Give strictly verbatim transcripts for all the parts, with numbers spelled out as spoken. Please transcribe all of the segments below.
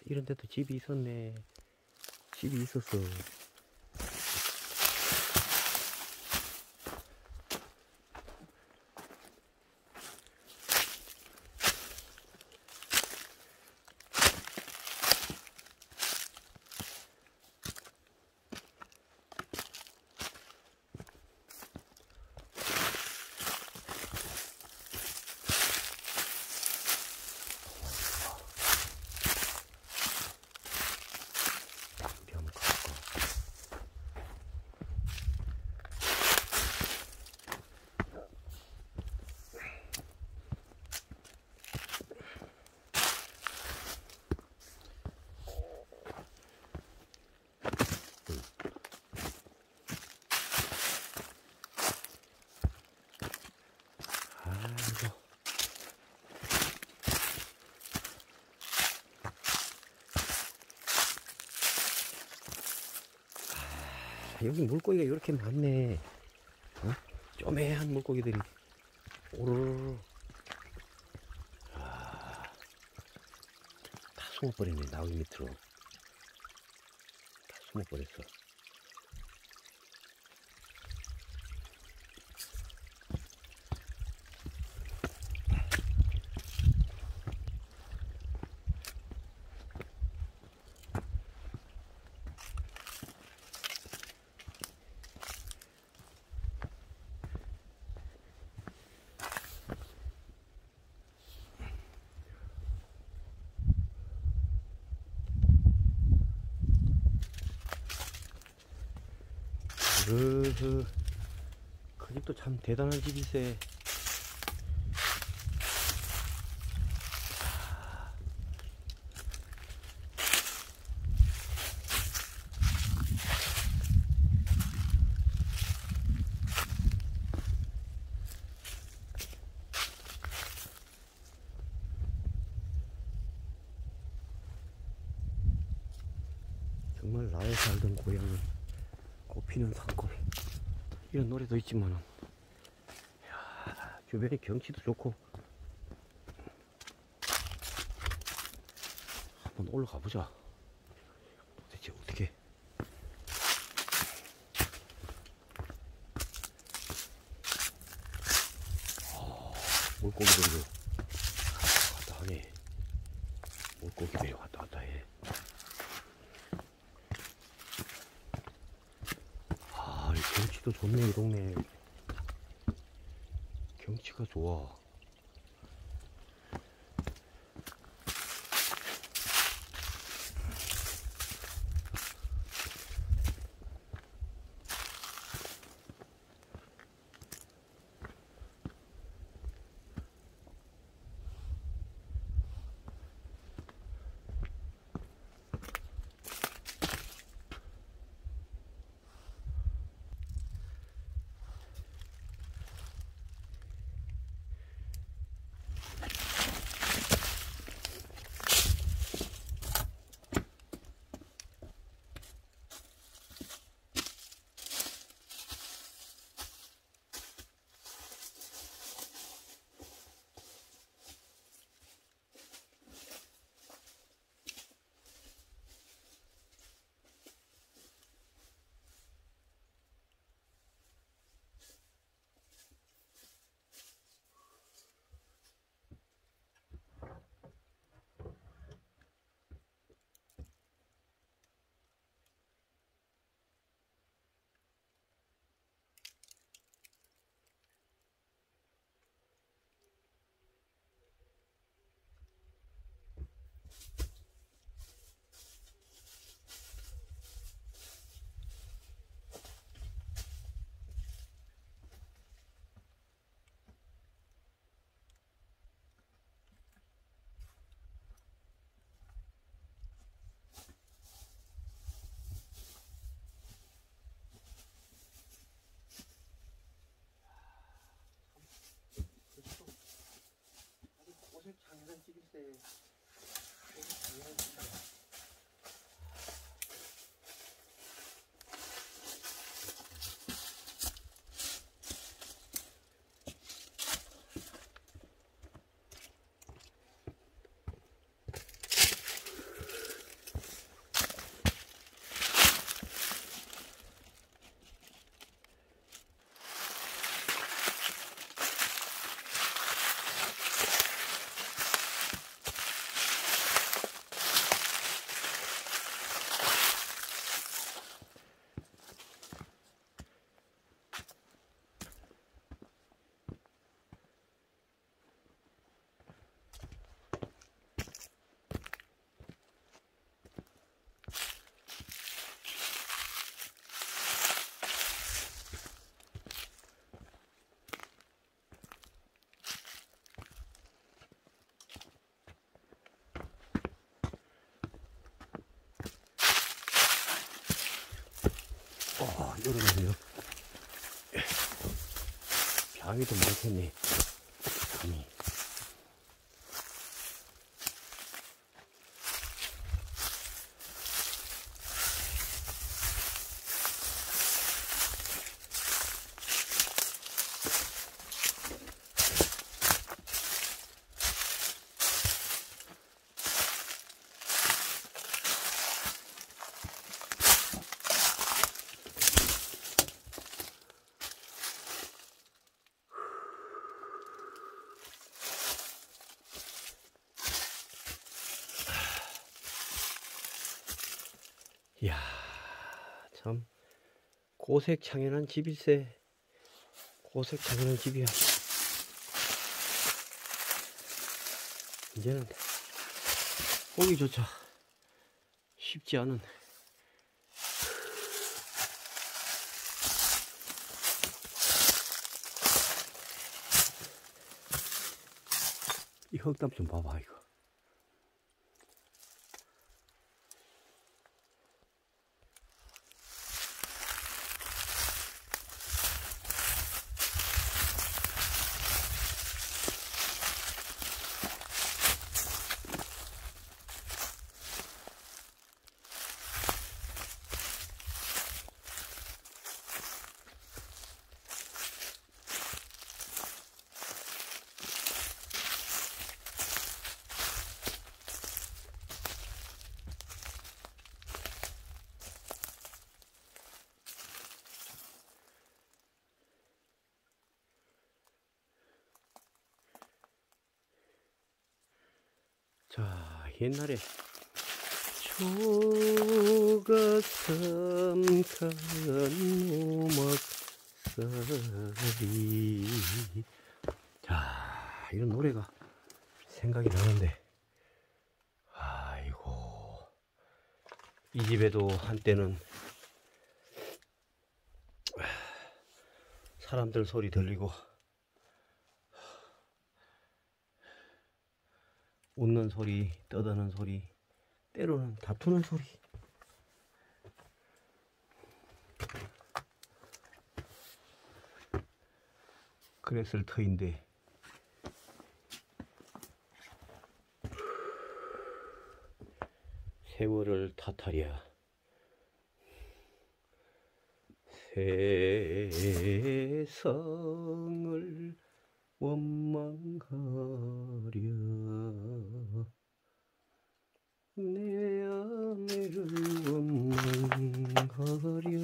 이런 데도 집이 있었네. 집이 있었어. 아이고. 아, 여기 물고기가 이렇게 많네. 어? 쪼매한 물고기들이 오르르. 아, 다 숨어버렸네. 나무 밑으로 다 숨어버렸어. 으흐, 그 집도 참 대단한 집이세. 정말 나의 살던 고향은 꽃피는 산골. 이런 노래도 있지만은, 이야, 주변에 경치도 좋고. 한번 올라가 보자. 도대체 어떻게? 아, 물고기들도 왔다 하네. 물고기들이 왔다 갔다 해. 아, 이 경치도 좋네, 이 동네. 경치가 좋아. 열어놓으면 벼랑이도 많겠네. 감이. 이야, 참 고색창연한 집일세. 고색창연한 집이야. 이제는 보기조차 쉽지 않은 이 흙담 좀 봐봐. 이거 자, 옛날에 초가삼간 오막살이, 자, 이런 노래가 생각이 나는데, 아이고, 이 집에도 한때는 사람들 소리 들리고 웃는 소리, 떠드는 소리, 때로는 다투는 소리. 그랬을 터인데 세월을 탓하랴. 세상을 원망하랴. 내 아내를 원망하랴.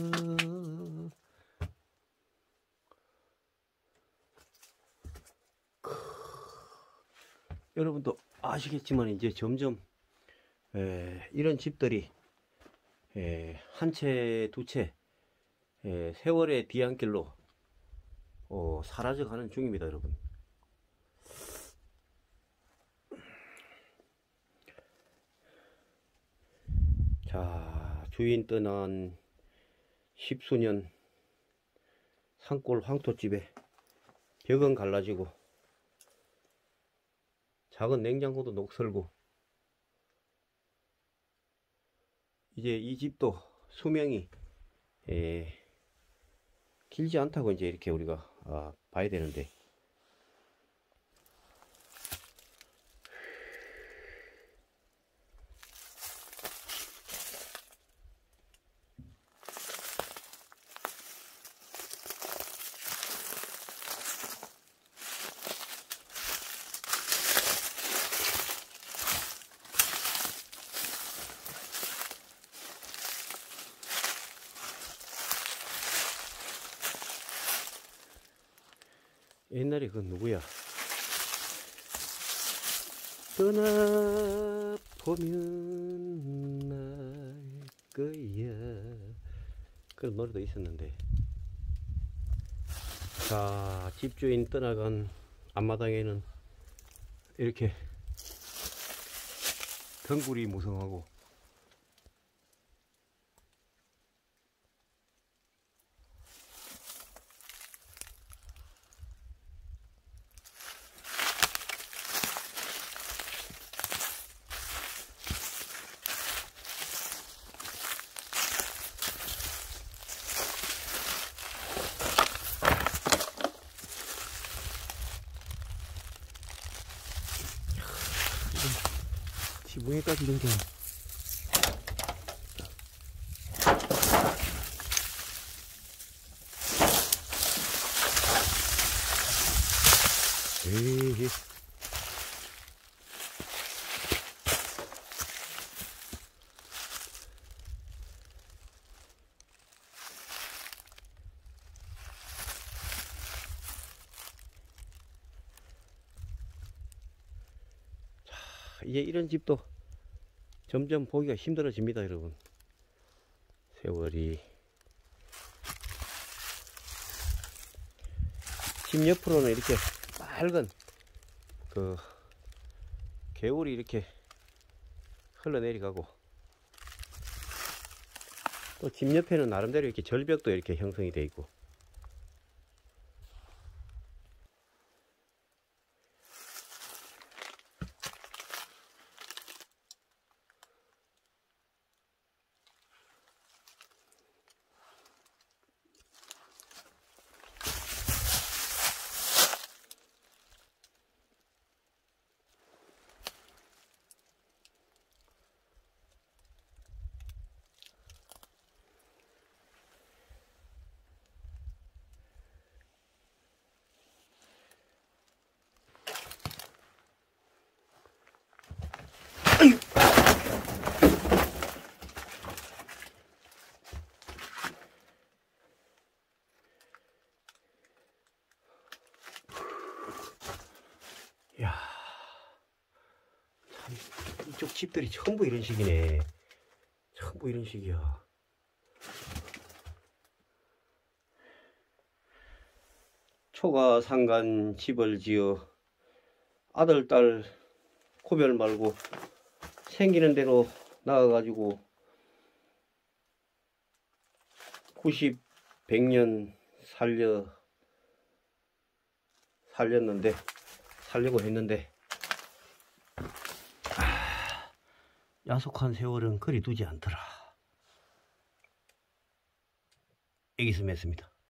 여러분도 아시겠지만 이제 점점 에, 이런 집들이 에, 한 채, 두 채 에, 세월의 뒤안길로 어, 사라져가는 중입니다, 여러분. 자, 주인 떠난 십수년 산골 황토집에 벽은 갈라지고 작은 냉장고도 녹슬고, 이제 이 집도 수명이 에, 길지 않다고 이제 이렇게 우리가 아, 봐야 되는데, 옛날에 그 누구야, 떠나보면 날 거야, 그런 노래도 있었는데, 자, 집주인 떠나간 앞마당에는 이렇게 덩굴이 무성하고 무게까지 이렇게. 에이. 이제 이런 집도 점점 보기가 힘들어집니다, 여러분. 세월이. 집 옆으로는 이렇게 빨간 그 개울이 이렇게 흘러내려가고, 또 집 옆에는 나름대로 이렇게 절벽도 이렇게 형성이 되어 있고. 이야, 참, 이쪽 집들이 전부 이런 식이네. 전부 이런 식이야. 초가 상간 집을 지어 아들, 딸 구별 말고 생기는 대로 나가가지고 구십, 백 년 살려, 살렸는데, 살려고 했는데, 아, 야속한 세월은 그리 두지 않더라. 여기서 맺습니다.